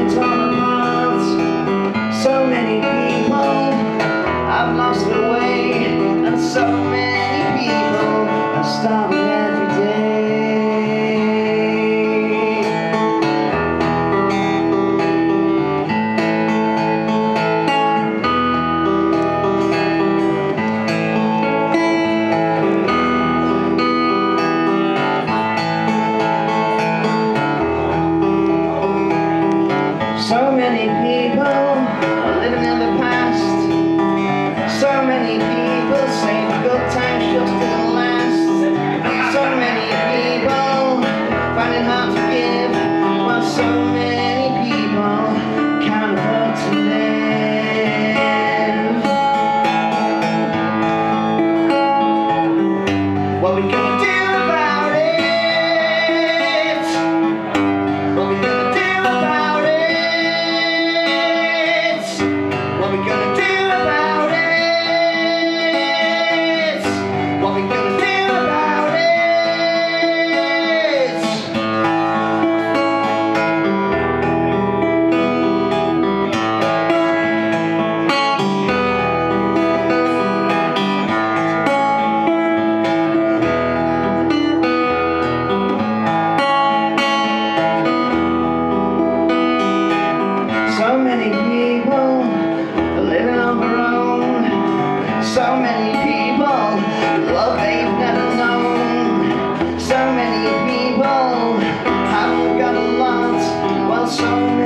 torn apart. So many people have lost their way, and so many people are starving every day. So many people are living in the past. So many people say the good times just didn't last. So many people find it hard to give, while so many people can't afford to live. What we gonna do about it? What we gonna do about it? What we gonna do about it? What we gonna do about it? So many people are living on their own. So many people love they've never known. So many people haven't got a lot, while so